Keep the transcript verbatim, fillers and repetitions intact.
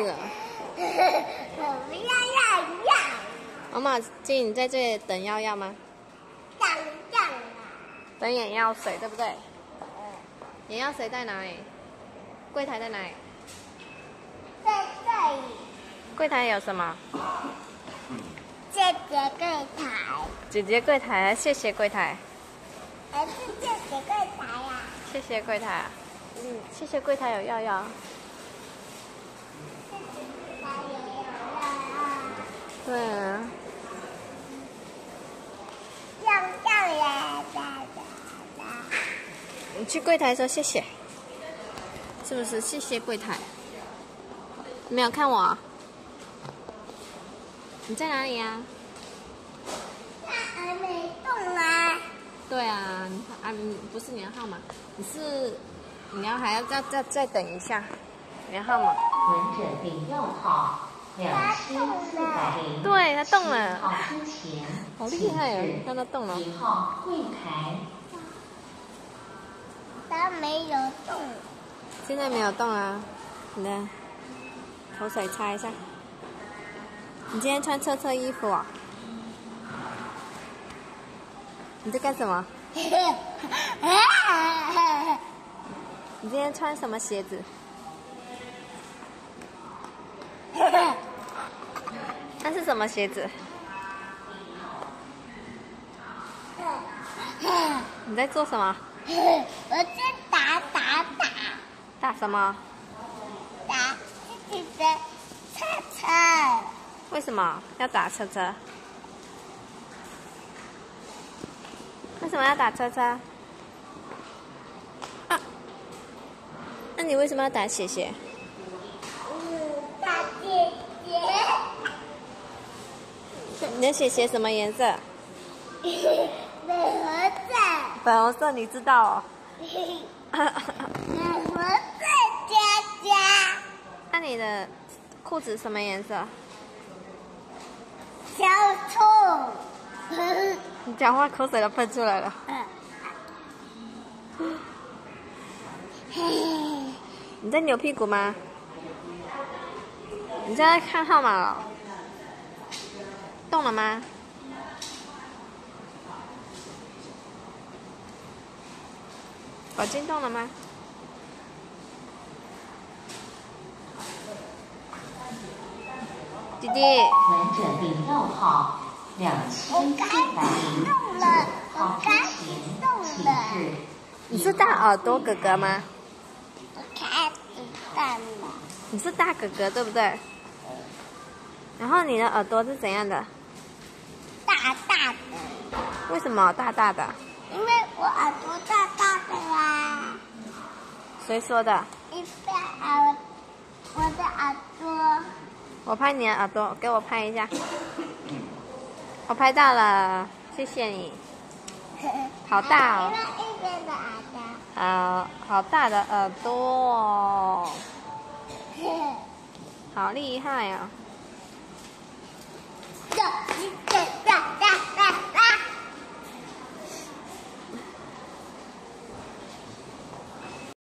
了。 我不要要要。 妈妈，静，你在这里等药药吗？ 等等啊。 等眼药水，对不对？眼药水在哪里？柜台在哪里？ 在这里。 柜台有什么？ 姐姐柜台。 姐姐柜台，谢谢柜台。 还是姐姐柜台呀？ 谢谢柜台。嗯，谢谢柜台有药药。对啊。 要要呀！ 你去柜台说谢谢，是不是？谢谢柜台。没有看我？你在哪里呀？ 那还没动啊。 对啊，啊，不是你的号码，你是你要还要再再再等一下，你的号码。 闻者领药号两千四百零对，它动了。 号之前， 好厉害哦！让它动了。 一号柜台。 它没有动。 现在没有动啊，你的口水擦一下。你今天穿车车衣服啊？你在干什么？你今天穿什么鞋子？那是什么鞋子？你在做什么？ 我在打打打。 打什么？ 打自己的车车。 为什么要打车车？为什么要打车车？啊？那你为什么要打姐姐？ 嗯，打姐姐。 你的鞋鞋什么颜色？ 粉红色。 粉红色，你知道哦。 粉红色佳佳。 那你的裤子什么颜色？ 小兔。 你讲话口水都喷出来了。你在扭屁股吗？你在看号码了？动了吗？宝金动了吗？弟弟。 闻者领药号两千四百零号之前，请至。 你是大耳朵哥哥吗？ 我开始干了。 你是大哥哥对不对？然后你的耳朵是怎样的？ 大大的。 为什么大大的？ 因为我耳朵大大的啦。 谁说的？ 一拍耳，我的耳朵。 我拍你的耳朵，给我拍一下。我拍到了，谢谢你。好大哦。 另外一边的耳朵。 好好大的耳朵哦。好厉害啊！ 这